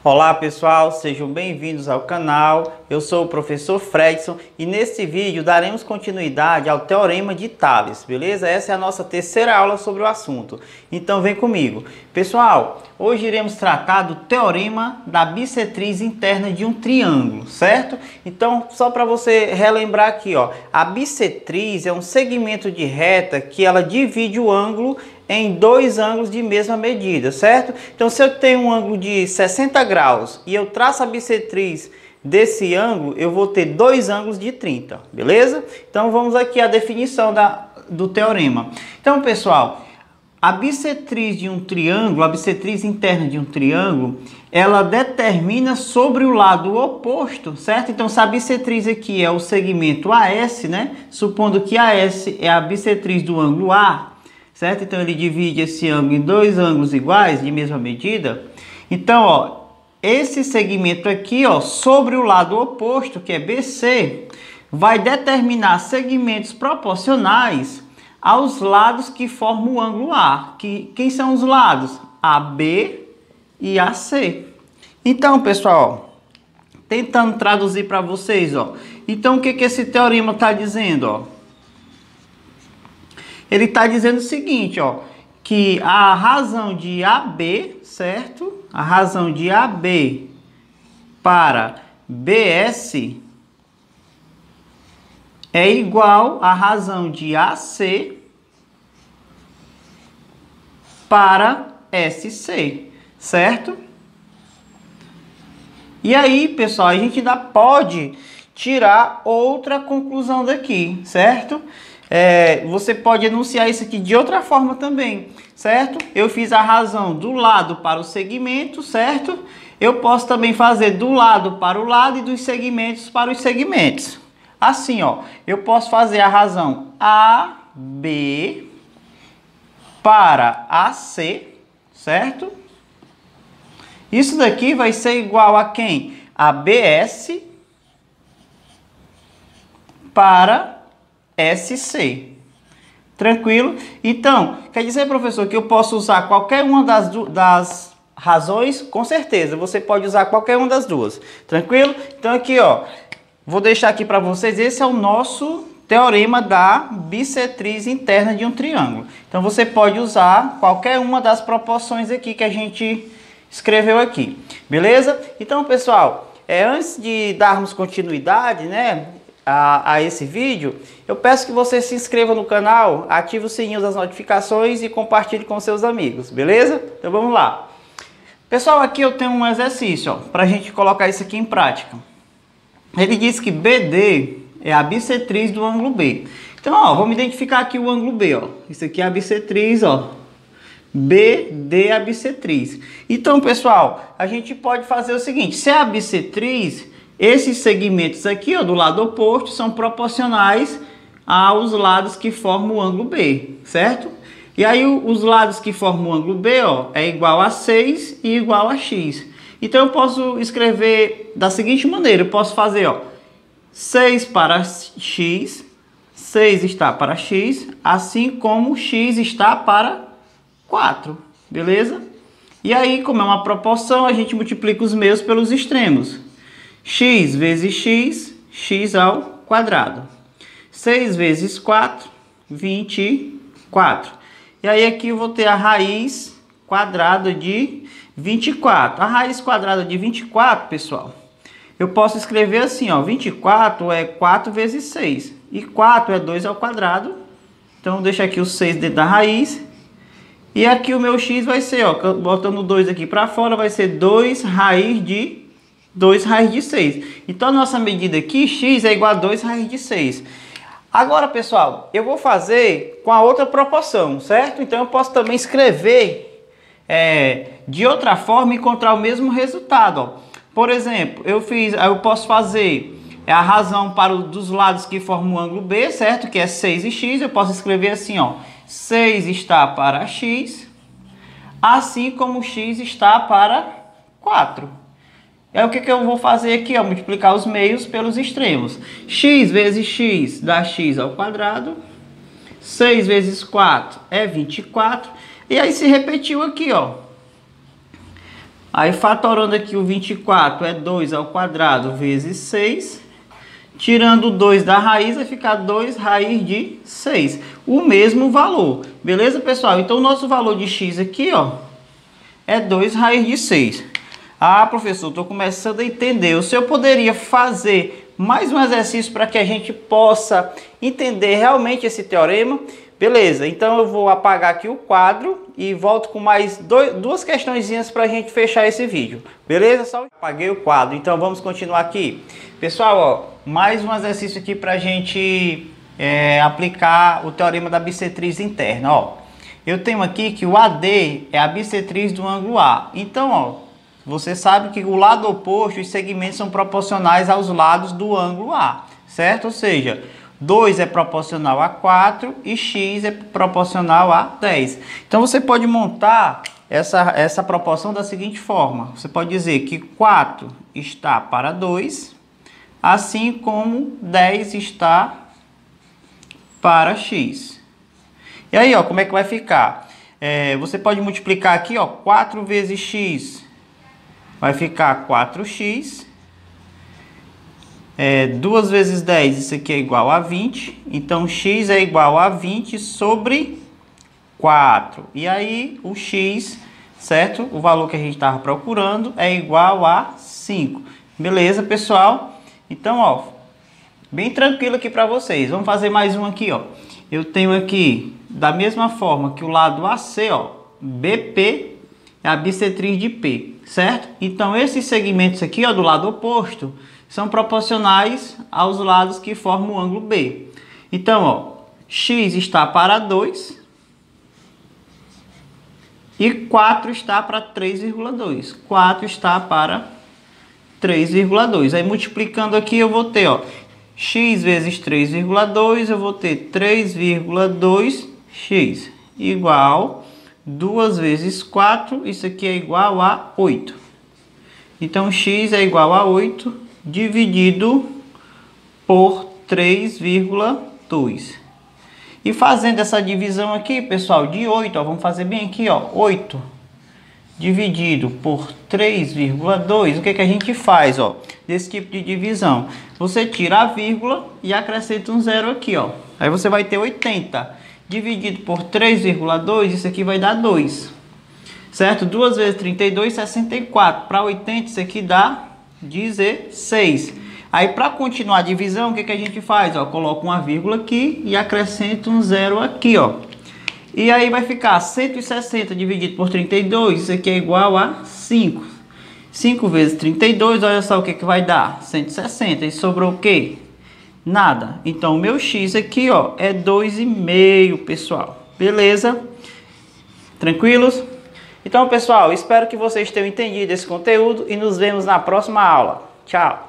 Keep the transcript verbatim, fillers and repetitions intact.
Olá pessoal, sejam bem-vindos ao canal. Eu sou o professor Fredson e neste vídeo daremos continuidade ao Teorema de Tales, beleza? Essa é a nossa terceira aula sobre o assunto, então vem comigo. Pessoal, hoje iremos tratar do Teorema da bissetriz interna de um triângulo, certo? Então, só para você relembrar aqui, ó, a bissetriz é um segmento de reta que ela divide o ângulo em dois ângulos de mesma medida, certo? Então, se eu tenho um ângulo de sessenta graus e eu traço a bissetriz desse ângulo, eu vou ter dois ângulos de trinta, beleza? Então, vamos aqui à definição da, do teorema. Então, pessoal, a bissetriz de um triângulo, a bissetriz interna de um triângulo, ela determina sobre o lado oposto, certo? Então, se a bissetriz aqui é o segmento A S, né? Supondo que A S é a bissetriz do ângulo A, certo? Então, ele divide esse ângulo em dois ângulos iguais, de mesma medida. Então, ó, esse segmento aqui, ó, sobre o lado oposto, que é B C, vai determinar segmentos proporcionais aos lados que formam o ângulo A. Que, quem são os lados? A B e A C. Então, pessoal, ó, tentando traduzir para vocês, ó. Então, o que, que esse teorema está dizendo, ó? Ele está dizendo o seguinte, ó, que a razão de A B, certo? A razão de A B para B S é igual à razão de A C para S C, certo? E aí, pessoal, a gente ainda pode tirar outra conclusão daqui, certo? É, você pode enunciar isso aqui de outra forma também, certo? Eu fiz a razão do lado para o segmento, certo? Eu posso também fazer do lado para o lado e dos segmentos para os segmentos. Assim, ó, eu posso fazer a razão A B para A C, certo? Isso daqui vai ser igual a quem? A B S para S C. Tranquilo? Então, quer dizer, professor, que eu posso usar qualquer uma das, das razões? Com certeza, você pode usar qualquer uma das duas. Tranquilo? Então, aqui, ó, vou deixar aqui para vocês, esse é o nosso teorema da bissetriz interna de um triângulo. Então, você pode usar qualquer uma das proporções aqui que a gente escreveu aqui. Beleza? Então, pessoal, é, antes de darmos continuidade, né, A, a esse vídeo, eu peço que você se inscreva no canal, ative o sininho das notificações e compartilhe com seus amigos, beleza? Então vamos lá. Pessoal, aqui eu tenho um exercício para a gente colocar isso aqui em prática. Ele diz que B D é a bissetriz do ângulo B. Então, ó, vamos identificar aqui o ângulo B, ó. Isso aqui é a bissetriz, ó. B D é a bissetriz. Então, pessoal, a gente pode fazer o seguinte, se é a bissetriz, esses segmentos aqui, ó, do lado oposto, são proporcionais aos lados que formam o ângulo B, certo? E aí, os lados que formam o ângulo B, ó, é igual a seis e igual a x. Então, eu posso escrever da seguinte maneira, eu posso fazer, ó, seis para x, seis está para x, assim como x está para quatro, beleza? E aí, como é uma proporção, a gente multiplica os meios pelos extremos. X vezes x, x ao quadrado. seis vezes quatro, vinte e quatro. E aí aqui eu vou ter a raiz quadrada de vinte e quatro. A raiz quadrada de vinte e quatro, pessoal, eu posso escrever assim, ó, vinte e quatro é quatro vezes seis. E quatro é dois ao quadrado. Então, deixa aqui o seis dentro da raiz. E aqui o meu x vai ser, ó, botando dois aqui para fora, vai ser dois raiz de dois raiz de seis. Então, a nossa medida aqui, x é igual a dois raiz de seis. Agora, pessoal, eu vou fazer com a outra proporção, certo? Então, eu posso também escrever é, de outra forma e encontrar o mesmo resultado. Ó. Por exemplo, eu, fiz, eu posso fazer a razão para o, dos lados que formam o ângulo B, certo? Que é seis e x. Eu posso escrever assim, ó, seis está para x, assim como x está para quatro. É o que, que eu vou fazer aqui, ó, multiplicar os meios pelos extremos. X vezes x dá x ao quadrado. seis vezes quatro é vinte e quatro. E aí se repetiu aqui, ó. Aí fatorando aqui o vinte e quatro é dois ao quadrado vezes seis. Tirando dois da raiz vai ficar dois raiz de seis. O mesmo valor. Beleza, pessoal? Então o nosso valor de x aqui, ó, é dois raiz de seis. Ah, professor, estou começando a entender. O senhor poderia fazer mais um exercício para que a gente possa entender realmente esse teorema? Beleza, então eu vou apagar aqui o quadro e volto com mais dois, duas questõezinhas para a gente fechar esse vídeo. Beleza? Só apaguei o quadro, então vamos continuar aqui. Pessoal, ó, mais um exercício aqui para a gente é, aplicar o teorema da bissetriz interna. Ó, eu tenho aqui que o A D é a bissetriz do ângulo A. Então, ó, você sabe que o lado oposto, os segmentos são proporcionais aos lados do ângulo A, certo? Ou seja, dois é proporcional a quatro e x é proporcional a dez. Então você pode montar essa, essa proporção da seguinte forma. Você pode dizer que quatro está para dois, assim como dez está para x. E aí, ó, como é que vai ficar? É, você pode multiplicar aqui, ó, quatro vezes x vai ficar quatro x. É, duas vezes dez, isso aqui é igual a vinte. Então, x é igual a vinte sobre quatro. E aí, o x, certo? O valor que a gente estava procurando é igual a cinco. Beleza, pessoal? Então, ó, bem tranquilo aqui para vocês. Vamos fazer mais um aqui, ó. Eu tenho aqui, da mesma forma que o lado A C, ó, B P é a bissetriz de P, certo? Então, esses segmentos aqui, ó, do lado oposto, são proporcionais aos lados que formam o ângulo B. Então, ó, x está para dois e quatro está para três vírgula dois. quatro está para três vírgula dois. Aí, multiplicando aqui, eu vou ter, ó, x vezes três vírgula dois, eu vou ter três vírgula dois x igual duas vezes quatro, isso aqui é igual a oito. Então, x é igual a oito dividido por três vírgula dois. E fazendo essa divisão aqui, pessoal, de oito, ó, vamos fazer bem aqui, ó, oito dividido por três vírgula dois, o que que a gente faz, ó, desse tipo de divisão? Você tira a vírgula e acrescenta um zero aqui, ó. Aí você vai ter oitenta dividido por três vírgula dois, isso aqui vai dar dois. Certo? duas vezes trinta e dois, sessenta e quatro. Para oitenta, isso aqui dá dezesseis. Aí, para continuar a divisão, o que que a gente faz? Ó, coloca uma vírgula aqui e acrescenta um zero aqui, ó. E aí vai ficar cento e sessenta dividido por trinta e dois, isso aqui é igual a cinco. cinco vezes trinta e dois, olha só o que que vai dar. cento e sessenta. E sobrou o quê? Nada. Então, o meu x aqui, ó, é dois vírgula cinco, pessoal. Beleza? Tranquilos? Então, pessoal, espero que vocês tenham entendido esse conteúdo e nos vemos na próxima aula. Tchau!